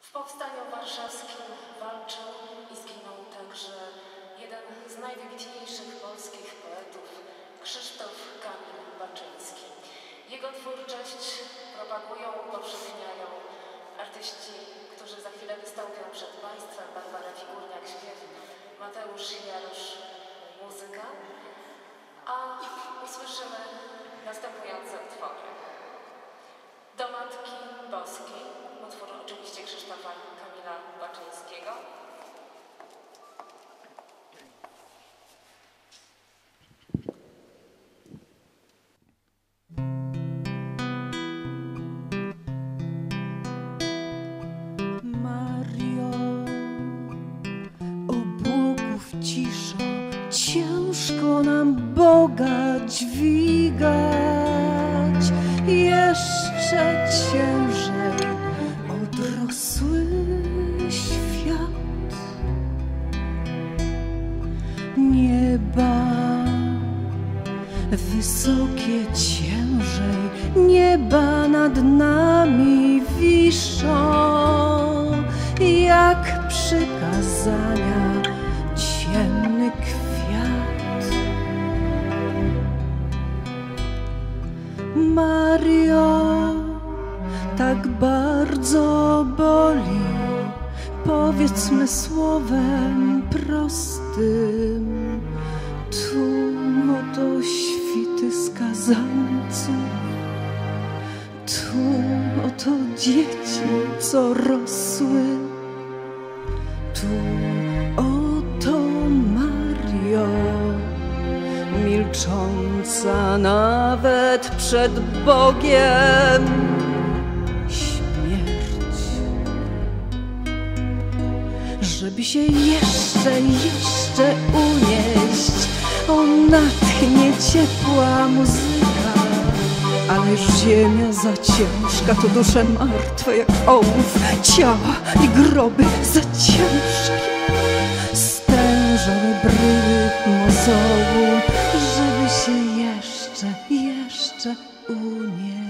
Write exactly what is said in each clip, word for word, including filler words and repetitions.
W powstaniu warszawskim walczył i zginął także jeden z najwybitniejszych polskich poetów, Krzysztof Kamil Baczyński. Jego twórczość propagują, upowszechniają artyści, którzy za chwilę wystąpią przed Państwem: Barbara Figurniak, śpiew, Mateusz Jarosz, muzyka, a usłyszymy następujące utwory. Do Matki Boskiej, utwór oczywiście Krzysztofa Kamila Baczyńskiego. Mario, obłoków ciszo, ciężko nam Boga dźwigać, jeszcze ciężej odrosły świat. Nieba wysokie ciężej, nieba nad nami wiszą, jak przykazania ciemny kwiat. Mario, tak bardzo boli, powiedzmy słowem prostym. Tu oto świty skazańców, tu oto dzieci, co rosły, tu oto Mario, milcząca nawet przed Bogiem. Śmierć, żeby się jeszcze, jeszcze unieść, o natchnie ciepła muzyka, ale już ziemia za ciężka, to dusze martwe jak ołów, ciała i groby za ciężkie, stężone bryły mozołu, żeby się jeszcze, jeszcze unieść.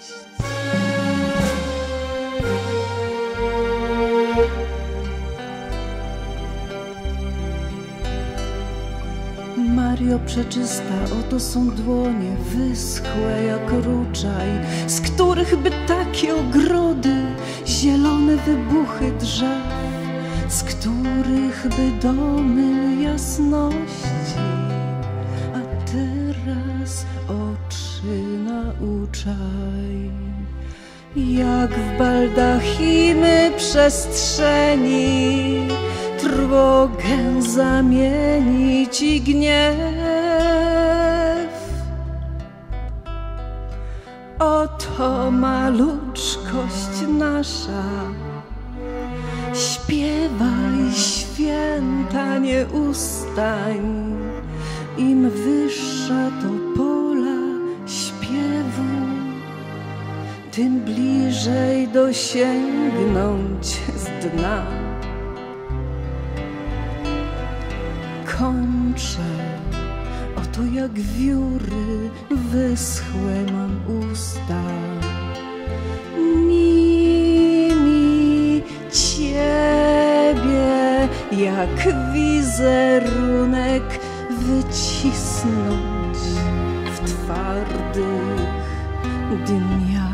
Mario przeczysta, oto są dłonie wyschłe jak ruczaj, z których by takie ogrody, zielone wybuchy drzew, z których by domy jasności, a teraz oczy nauczaj, jak w baldachimy przestrzeni trwogę zamienić i gniew. Oto maluczkość nasza, śpiewaj święta, nie ustań. Im wyższa to pola śpiewu, tym bliżej dosięgnąć z dna. Kończę, oto jak wióry wyschłe mam usta. Mi, mi ciebie jak wizerunek wycisnąć w twardych dniach.